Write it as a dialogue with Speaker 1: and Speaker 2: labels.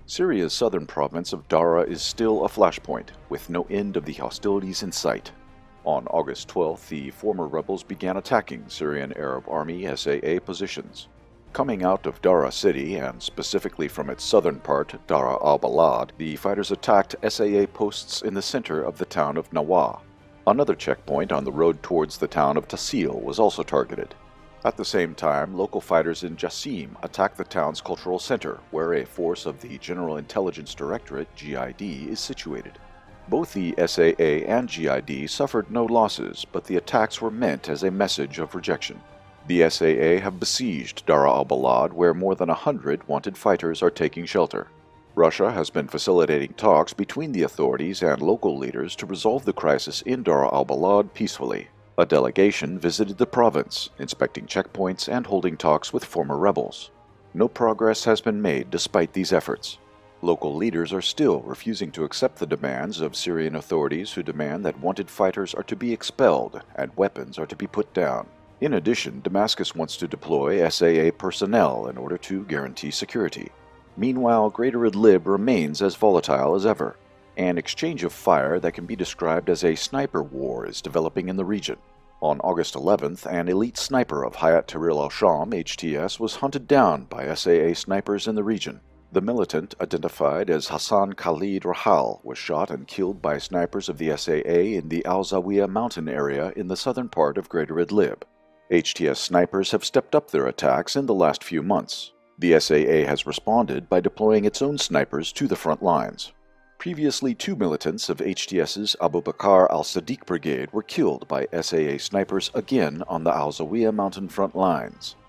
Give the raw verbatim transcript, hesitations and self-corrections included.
Speaker 1: Syria's southern province of Dara is still a flashpoint, with no end of the hostilities in sight. On August twelfth, the former rebels began attacking Syrian Arab Army S A A positions. Coming out of Dara city, and specifically from its southern part, Dara al-Balad, the fighters attacked S A A posts in the center of the town of Nawaa. Another checkpoint on the road towards the town of Tasil was also targeted. At the same time, local fighters in Jassim attacked the town's cultural center, where a force of the General Intelligence Directorate, G I D, is situated. Both the S A A and G I D suffered no losses, but the attacks were meant as a message of rejection. The S A A have besieged Dara al-Balad, where more than a hundred wanted fighters are taking shelter. Russia has been facilitating talks between the authorities and local leaders to resolve the crisis in Dara al-Balad peacefully. A delegation visited the province, inspecting checkpoints and holding talks with former rebels. No progress has been made despite these efforts. Local leaders are still refusing to accept the demands of Syrian authorities, who demand that wanted fighters are to be expelled and weapons are to be put down. In addition, Damascus wants to deploy S A A personnel in order to guarantee security. Meanwhile, Greater Idlib remains as volatile as ever. An exchange of fire that can be described as a sniper war is developing in the region. On August eleventh, an elite sniper of Hayat Tahrir al-Sham H T S was hunted down by S A A snipers in the region. The militant, identified as Hassan Khalid Rahal, was shot and killed by snipers of the S A A in the Al-Zawiya mountain area in the southern part of Greater Idlib. H T S snipers have stepped up their attacks in the last few months. The S A A has responded by deploying its own snipers to the front lines. Previously, two militants of H T S's Abu Bakr al-Sadiq brigade were killed by S A A snipers again on the Al-Zawiya mountain front lines.